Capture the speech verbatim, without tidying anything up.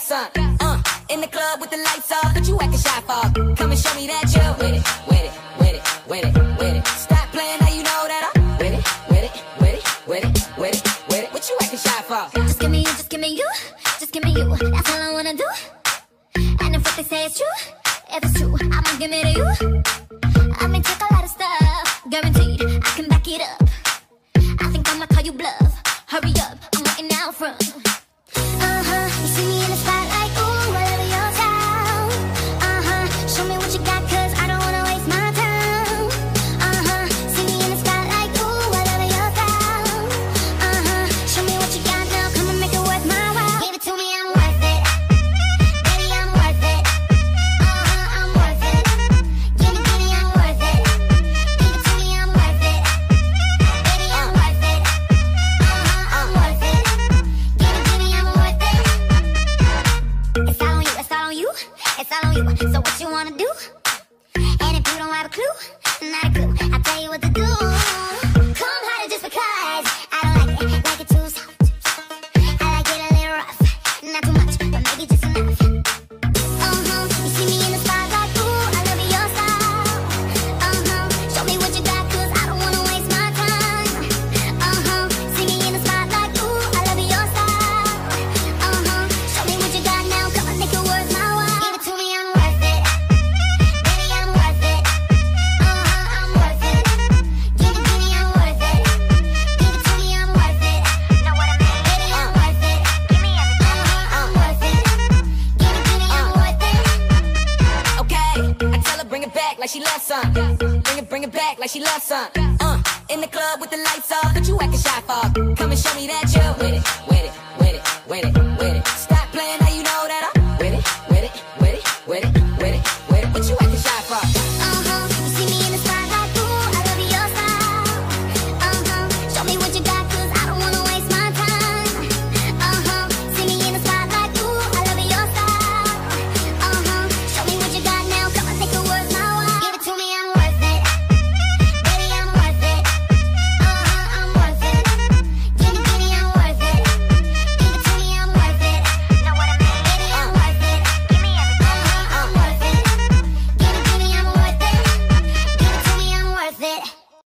son. Uh, in the club with the lights off, but you acting shy for. Come and show me that you with it, with it, with it, with it, with it. Stop playing, now you know that I'm with it, with it, with it, with it, with it, with it. What you acting shy for? Just give me you, just give me you, just give me you. That's all I wanna do. And if what they say is true, if it's true, I'ma give it to you. I may take a lot of stuff, guaranteed I can back it up. I think I'ma call you bluff. Hurry up, I'm waiting out front. Uh-huh, you see me in the spotlight, ooh, I love your style. Uh-huh, show me what you got, cause I don't wanna waste my time. Uh-huh, see me in the spotlight, ooh, I love your style. Uh-huh, show me what you got now, come and make it worth my while. Give it to me, I'm worth it. Baby, I'm worth it. Uh-huh, I'm worth it. Give it to me, I'm worth it. Give it to me, I'm worth it. Baby, I'm worth it. Uh-huh, I'm worth it. Give it to me, I'm worth it. It's all on you, it's all on you, it's all on you. So what you wanna do? And if you don't have a clue, not a clue, I'll tell you what to do. Come harder just because I don't like it, like it too soft. I like it a little rough, not too much, but maybe just enough. Uh-huh, you see me in the spotlight, ooh, I love your style. Uh-huh, show me what you got, cause I don't wanna waste my time. Uh-huh, see me in the spotlight, ooh, I love your style. Uh-huh, show me what you got now, come on, make it worth my while. Give it to me, I'm worth it. Baby, I'm worth it. Uh-huh, I'm worth it. Give it to me, I'm worth it. Give it to me, I'm worth it. Know what I mean? Baby, I'm worth it. Give me everything. Uh-huh, I'm worth it. Give it to me, I'm worth it. Okay, I tell her bring it back like she loves some. Bring it, bring it back like she loves some. Uh, in the club with the lights off, but you acting shy for. Come and show me that you with it, with it, with it, with it, with it.